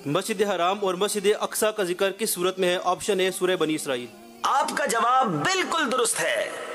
मस्जिद हराम और मस्जिद अक्सा का जिक्र किस सूरत में है? ऑप्शन ए सूरह बनी इसराइल। आपका जवाब बिल्कुल दुरुस्त है।